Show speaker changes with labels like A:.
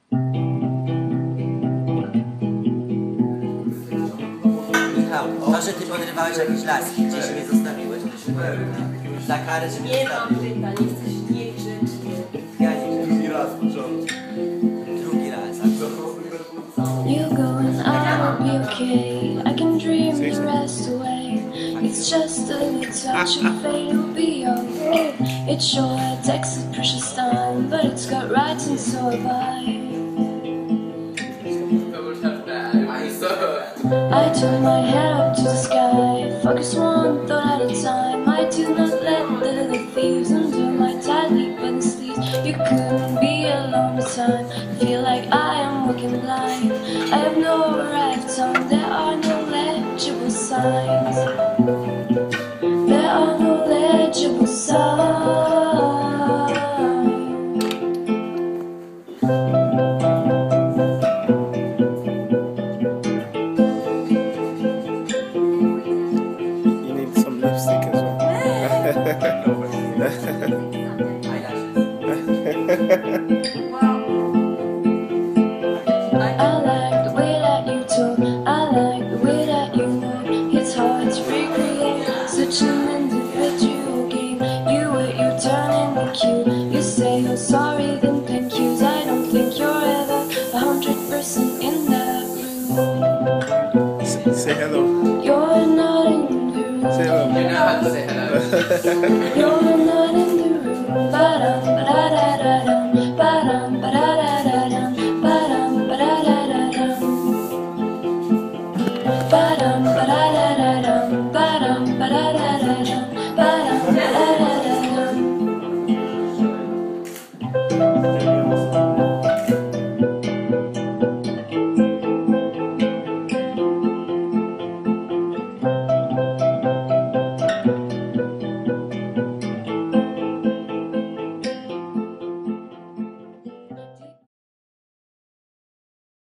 A: Michał, proszę ty podrywałeś jakieś laski, gdzieś mnie zostawiłeś. Za karę, że mnie
B: Nie mam
A: zostawiłeś.
B: pytań, jesteś niegrzecznie.
A: Ja nie wiem.
C: Drugi raz, początek.
A: Drugi raz.
D: You go and I'll be okay. I can dream the rest away. It's just a little touch of fate, it'll be okay. It sure takes a precious time, but it's got rights and so have I. I turn my head up to the sky, focus one thought at a time. I do not let the little thieves undo my tightly buttoned sleeves. You couldn't be alone this time. I feel like I am walking blind. I have no right tongue, there are no legible signs. There are no legible signs.
C: You need some lipstick as well.
D: I like the way that you talk, I like the way that you move. It's hard to recreate such an individual game. You wait, you turn in the queue. You say you're sorry, then thank yous. I don't think you're ever 100% in that room.
C: Say hello.
D: You're not in the room.
C: Say hello.
A: You know how to say hello.
D: You're not in the room, but I'm